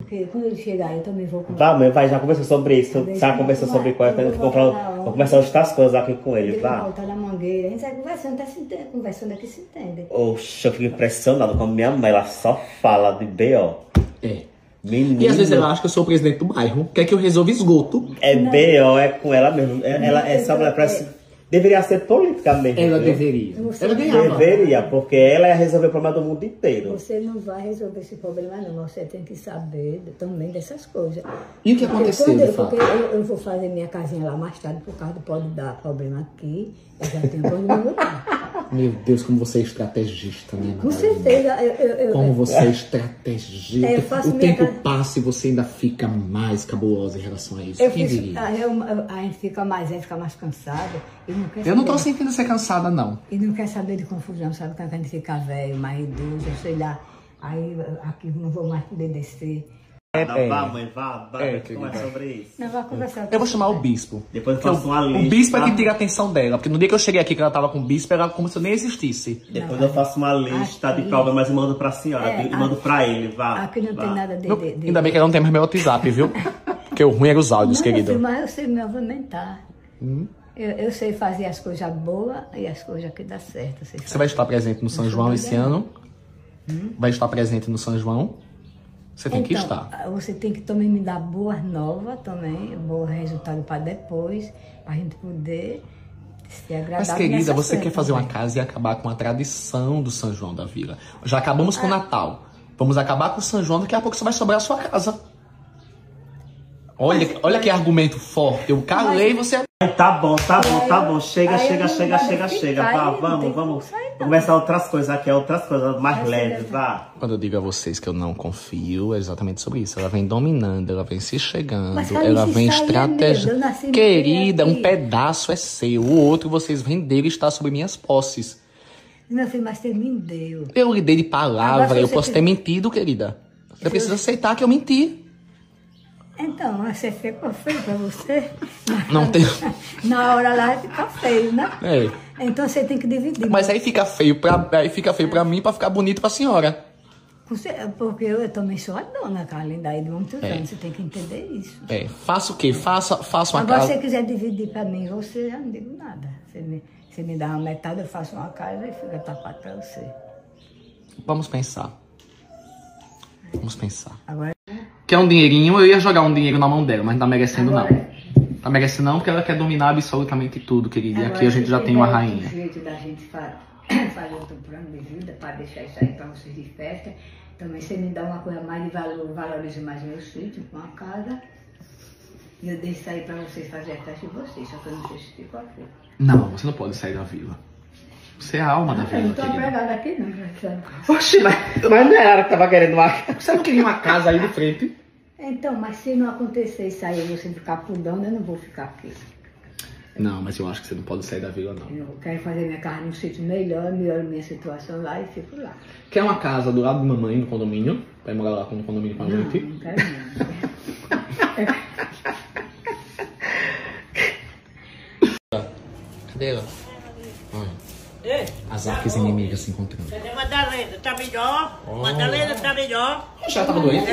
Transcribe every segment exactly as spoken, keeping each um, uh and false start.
Porque quando ele chegar, eu também vou com ele. Vá, mãe, vai, já conversou sobre isso. Já conversou sobre qual é. Vou começar a listar as coisas aqui com ele, vá. Voltar na mangueira. A gente vai conversando, tá se entende, conversando aqui se entende. Oxe, eu fico impressionado com a minha mãe. Ela só fala de B O. É. Menino. E às vezes ela acha que eu sou o presidente do bairro. Quer que eu resolva esgoto. É B O, é com ela mesmo. Ela, essa mulher parece... Deveria ser política mesmo. Ela viu? deveria. Você Ela ganhava. Deveria, porque ela ia resolver o problema do mundo inteiro. Você não vai resolver esse problema, não. Você tem que saber também dessas coisas. E o que aconteceu, Porque, de quando eu, fato? porque eu, eu vou fazer minha casinha lá mais tarde, por causa do pode dar problema aqui. Eu já tenho onde me mudar. Meu Deus, como você é estrategista, né, Com Madalena? certeza. Eu, eu, eu, Como você é estrategista. É, eu faço o minha tempo casa- passa e você ainda fica mais cabulosa em relação a isso. eu Quem fiz- diria? a, eu- a gente fica mais, aí fica mais cansado. E não quer Eu não tô saber- sentindo ser cansada, não. E não quer saber de confusão, sabe? Quando a gente fica velho, mais idoso, eu sei lá. Aí aqui não vou mais poder descer. Não, vá, mãe, vá, vá, É, conversa querida. sobre isso. Não vai conversar. Eu vou chamar o bispo. Depois eu Porque faço o, uma lista. o bispo é que tira a atenção dela. Porque no dia que eu cheguei aqui, que ela tava com o bispo, era como se eu nem existisse. Depois eu faço uma lista aqui- de problemas e mando pra senhora. É, e mando pra ele, vá. Aqui não vá. tem nada de... Não, de, de ainda bem que ela não tem mais meu WhatsApp, viu? Porque o ruim era os áudios, Não, querida. meu filho, mas eu sei me movimentar. Hum? Eu, eu sei fazer as coisas boas e as coisas que dá certo. Você Você vai estar presente no São João esse ano? Hum? Vai estar presente no São João? Você tem que Então, estar. você tem que também me dar boas novas também, bons resultados para depois, para a gente poder se agradar. Mas, querida, nessa você festa quer fazer uma também. casa e acabar com a tradição do São João da Vila. Já acabamos Ah. com o Natal. Vamos acabar com o São João, daqui a pouco só vai sobrar a sua casa. Olha, olha que argumento forte. Eu calei e você... Tá bom, tá bom, tá bom. Chega, Aí chega, não chega, vai chega, ficar, chega. aí Vá, não tem vamos, como vamos. sair, não. Vamos começar outras coisas aqui, outras coisas mais Vai ser leves, legal. vá. Quando eu digo a vocês que eu não confio, é exatamente sobre isso. Ela vem dominando, ela vem se chegando, Mas, ela Alice, vem isso aí é estratégia. meu, eu nasci no Querida, aqui. um pedaço é seu, o outro vocês venderam e está sobre minhas posses. Meu filho, mas você me deu. Eu lhe dei de palavra, Agora, se eu você posso ter quiser- mentido, querida. Você precisa aceitar que eu menti. Então, você ficou feio pra você? Não tem... Na hora lá fica feio, né? É. Então você tem que dividir. Mas aí fica feio pra, aí fica feio pra mim, pra ficar bonito pra senhora. Você- porque eu, eu também sou a dona, Carlinhos, daí de muitos É. anos. Você tem que entender isso. É, faça o quê? Faça, faça uma Agora, se casa... você quiser dividir pra mim, você já não digo nada. Você me, você me dá uma metade, eu faço uma casa e fica tapado pra você. Vamos pensar. Vamos pensar. Agora, Quer um dinheirinho? Eu ia jogar um dinheiro na mão dela, mas não tá merecendo Agora- não. Tá merecendo não, porque ela quer dominar absolutamente tudo, querida. E aqui a gente já tem uma rainha. O jeito da gente fa- fazer outro plano de vida para deixar isso aí para vocês de festa. Também você me dá uma coisa mais de valor, valorize mais meu sítio, com a casa. E eu deixo isso aí para vocês fazerem a festa de vocês, só que eu não sei se ficou aqui. Não, você não pode sair da vila. Você é a alma da Eu vila, não tô querida. apegada aqui não, Graciela. Oxi, mas, mas não era que tava querendo uma casa. Você não queria uma casa aí de frente? Então, mas se não acontecer isso aí, você ficar pudando, eu não vou ficar aqui. Não, mas eu acho que você não pode sair da vila, não. Eu quero fazer minha casa num sítio melhor, melhor minha situação lá e fico lá. Quer uma casa do lado de mamãe, no condomínio? Vai morar lá no condomínio com a Não, gente? não quero não. Cadê ela? Olha, Ei, as arques inimigas se encontrando. cadê Madalena? Tá melhor? Madalena tá melhor? Já tava doente?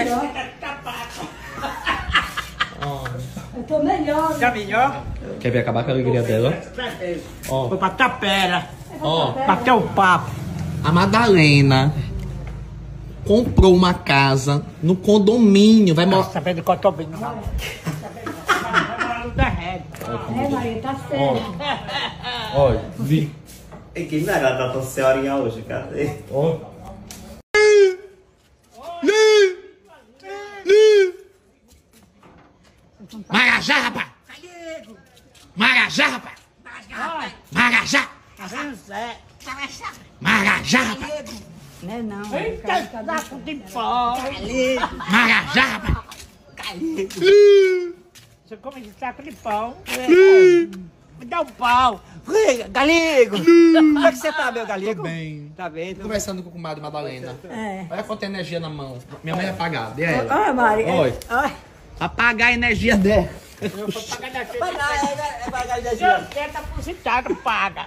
Eu tô melhor. Tá melhor? Quer ver acabar com a alegria dela? Ó. Foi pra Tapera, Ó, bater o papo. a Madalena comprou uma casa no condomínio. Vai morar. Sabendo que eu tô bem, não vai. Vai morar no derrete. É, Maria, tá certo. Olha, vi. E quem vai agradar tua senhorinha hoje, cadê? Ó. Marajá, rapaz! Marajá, rapaz! Marajá! Zé. Marajá, rapaz! Não é não. Eita, saco de pau. Marajá, rapaz! Você come esse saco de pau. Me dá um pau. Ui, Galego. Como é que você tá, meu Galego? Tô bem. Tá bem? Tô conversando com o comadre Madalena. É. Olha quanta energia na mão. Minha mãe vai pagar. Dê ela. Olha, Maria. Oi. Olha. Apagar a energia dela. Eu vou pagar da gente. Pagar, é, é pagar da Se gente. eu quero depositado, paga.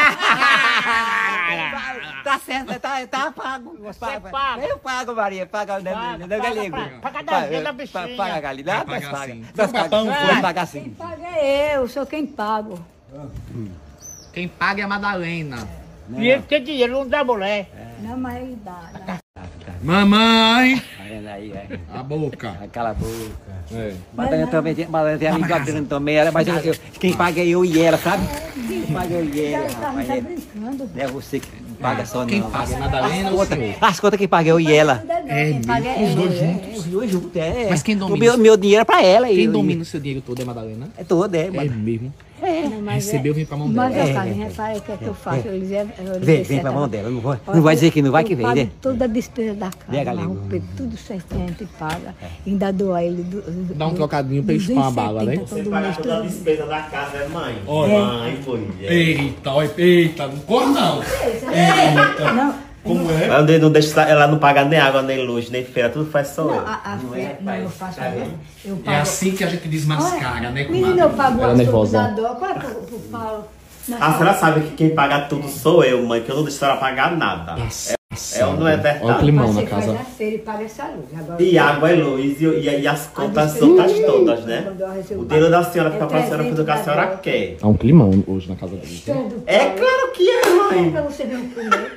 Tá certo, tá, tá pago. Você paga. Eu pago, Maria, paga o Paga, da paga galego. pra- paga da gente, da bichinha. Paga a galinha, nós Paga paga. sim. Nós Paga paga, pão, nós foi? paga Quem sim. paga é eu, sou quem pago. Quem paga é a Madalena. E ele tem dinheiro, não dá mulher. Não, mas ele dá. dá. Mamãe! Tá vendo aí, é. A boca. Cala a boca. É. Madalena também tem, Madalena tem amiga grande também, ela, mas eu, eu, quem paga é eu e ela, sabe? Quem paga é eu e ela, Tá, tá rapaz. É, brincando. não é você que paga só, não. Quem paga é a Madalena ou o senhor? As contas quem paga é eu e ela. É, quem paga é Os dois eu. juntos. Os dois juntos, é. Mas quem domina O meu, isso? meu dinheiro é pra ela. Quem eu, domina o seu dinheiro todo é a Madalena? É todo, é. É Mas, mesmo. Não, mas Recebeu, é- vem pra mão Mas, dela. ó, É, Carlinhos, é, repara o que é que eu faço. Eu lhes- eu lhes vem, dei vem pra certa- mão dela. Não vai, Ó, não vai dizer que não vai eu que vem, pago né? toda a despesa da casa, Vem, galego. arrumo tudo certinho, a gente paga. Ainda dou a ele. Do, do, Dá um trocadinho pra ele chupar uma bala, né? Você paga toda a despesa da casa, é mãe? Olha. Mãe, foi. É. Eita, olha, eita, não corre não. Não, Como é? Ela não deixa, ela não paga nem água, nem luz, nem feira, tudo faz só não, eu. a, a feira, não, eu faço. Eu pago. É assim que a gente desmascara, né, Menino, comadre? eu pago Ela a é nervosa. da dó. Qual é pro, pro Paulo? Na A senhora sabe que quem paga tudo sou eu, mãe, que eu não deixo a senhora pagar nada. É ou não é verdade? Olha o climão na Você faz casa. a feira e paga essa luz. Agora, E água e luz, e, e, e as contas despesa- outras todas, né? Quando eu recebo O dinheiro da senhora é fica pra senhora fazer o que a senhora trezentos quer. Há um climão hoje na casa dele. Todo É Paulo. claro que é, É mãe. pra você não comer.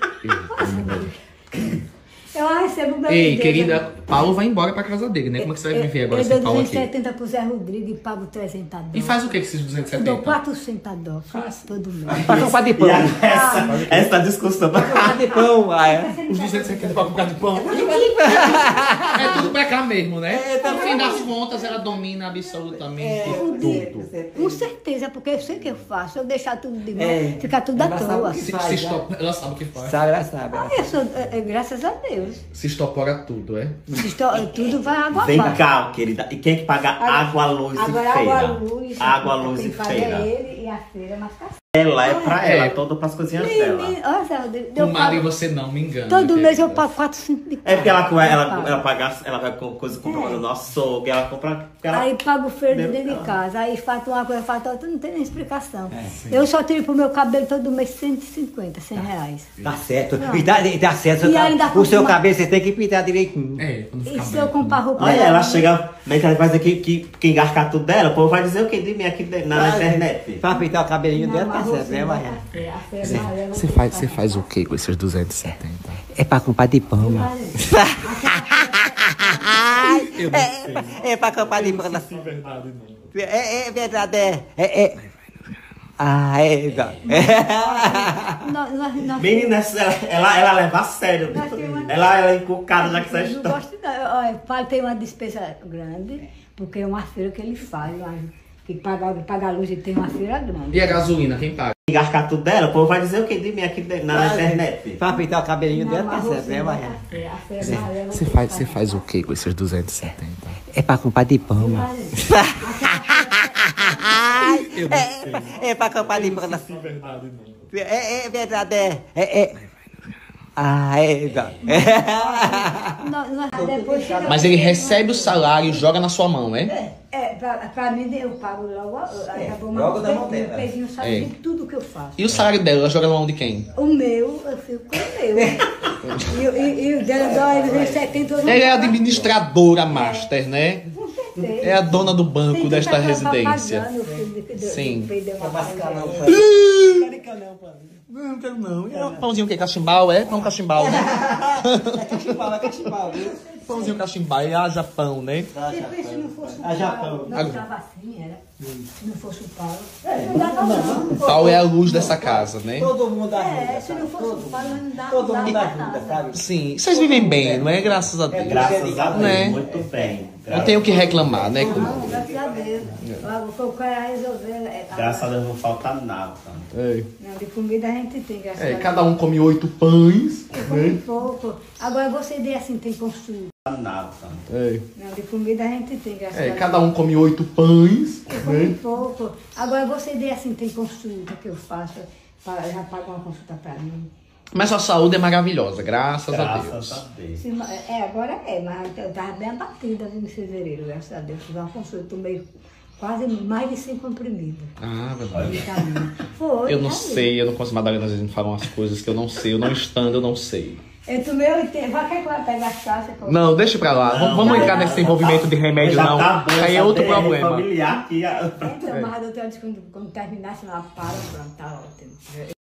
Eu recebo meu Ei, dinheiro. querida, Paulo vai embora pra casa dele, né? Como é que você vai viver agora eu sem dou Paulo duzentos e aqui? setenta pro Zé Rodrigo e pago trezentos dólares. E faz o que com esses duzentos e Eu dou setenta? quatrocentos dólares todo mês. Pra comprar de pão. E a- essa, essa discussão. Comprar de pão, ah, é. Os duzentos e setenta pra comprar de pão? É tudo pra cá mesmo, né? No fim das contas, ela domina absolutamente tudo. Com certeza, porque eu sei o que eu faço. Eu deixar tudo de mão, É. fica tudo à Ela sabe toa. o que Se, faz, se né? estop... Ela sabe o que faz. Sabe, ela sabe. ela Ah, eu sou, é, é, graças a Deus. Se estopora tudo, é? Se estou- tudo vai água Vem abaixo. cá, querida. E quem é que paga água, luz Agora, e feira? água, luz. Água, luz quem e paga feira. É ele e a feira, mas tá Ela é pra É. ela, todo pras coisinhas dela. Olha, Zé Rodrigo, eu Comadre, pago- você não me engana. todo mês eu querida. pago quatrocentos de É porque ela, ela, ela, pago. ela paga, ela vai com coisa comprar no nosso açougue, ela compra. porque Ela, Aí pago feira de Deu dentro de não. casa. Aí falta uma coisa, falta outra, não tem nem explicação. eu só tiro pro meu cabelo todo mês cento e cinquenta, cem reais. Tá certo. E tá, e tá certo. E tá- ainda o seu continua- cabelo você tem que pintar direitinho. É, quando E fica se eu branco, comprar né? roupa... olha, ela chega, vem que ela vai dizer que, que, que engarcar tudo dela, o povo vai dizer o que de mim aqui de- na internet. Pra pintar o cabelinho Não, dela, tá mas certo, você né, vai Maria? à feira, a feira vai, eu vou Você comprar. faz, você faz o que com esses duzentos e setenta? É pra comprar de pão, mano. É, é pra comprar de pão. Não é verdade, não. É, é verdade, é. É, é. Ah, é. é. Nós- nós- nós- Menina, ela, ela, ela leva a sério. Nós temos uma- Ela, ela é encucada já que você Eu não está. gosto não. Olha, pai tem uma despesa grande, porque é uma feira que ele faz, lá, que paga, paga a luz e tem uma feira grande. E a gasolina, quem paga? Engarcar tudo dela, o povo vai dizer o que de mim aqui de- na internet. Pra pintar o cabelinho Não, dela, tá mas certo, você né, vai Maria? à feira, a feira vai, eu vou Você comprar. faz, você faz o que com esses duzentos e setenta? É pra comprar de pão, mano. É, é pra comprar de pão. Não é verdade, não. É, é verdade, é. É, é. Ah, é. é. Nós- nós- depois chega- Mas ele recebe o salário e joga na sua mão, é? É, pra, pra mim eu pago logo, aí eu vou logo mandar na mão o dela. pezinho sabe É. de tudo que eu faço. E o salário dela, ela joga na mão de quem? O meu, eu fico com o meu. e, e, e o dela dói, ele vem setenta euros. Ela é administradora master, né? É a dona do banco desta residência. Sim. Não quero não. E um pãozinho o quê? Cachimbau, é? Pão cachimbau, né? É cachimbal, é cachimbal, viu? Pãozinho cachimbau e haja pão, né? Depois, se não fosse o A Japão. Paulo, não tava assim, era. Se não fosse o Paulo. Não dava não. Paulo é a luz dessa casa, né? Todo mundo É, ajuda. se não fosse o Paulo, não dava Todo não mundo dava ajuda, nada. sabe? Sim. Vocês vivem bem, não é? Graças a Deus. Graças a Deus, Né? muito bem. Não tenho o que reclamar, né? Não, graças a Deus. O cara resolveu. é, Graças a Deus não falta nada. É. Não, de comida a gente tem, graças a É, Deus. cada um come oito pães, Eu como né? pouco. Agora você vê assim, tem construído. Nada. É. Não, de comida a gente tem, graças a É, Deus. cada um come oito pães, Eu como né? pouco. Agora você vê assim, tem consulta que eu faço. pra- Já pago uma consulta pra mim. Mas sua saúde é maravilhosa, graças, a Graças Deus. a Deus. Se- É, agora é, mas eu tava bem abatida em fevereiro, graças a Deus. Fiz uma consulta, tomei quase mais de cem comprimidos. Ah, verdade. Vitamina. Foi, Eu não tá sei, eu não consigo. Madalena às vezes me fala umas coisas que eu não sei. Eu não estando, eu não sei. Eu tomei oitenta. Vai que vai pegar as taças. pô. Não, deixa pra lá. Não, Vamos não, entrar não, nesse envolvimento de remédio, Já não. tá bom, Aí é essa outro D R problema. familiar aqui. a- Então, mas a doutora disse que quando, quando terminasse ela para, pronto, tá ótimo. Eu